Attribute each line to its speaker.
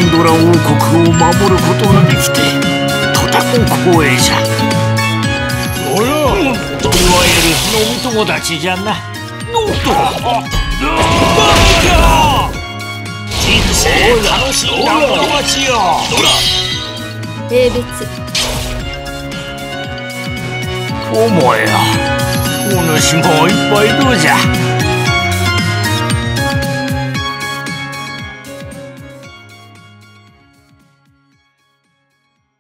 Speaker 1: ンドラ王国を守ることができてとても光栄じゃ。おや、いわゆる飲み友達じゃな。ノート人生楽しいなこの街よ。
Speaker 2: 英別
Speaker 1: お前やお主もいっぱいどうじゃ。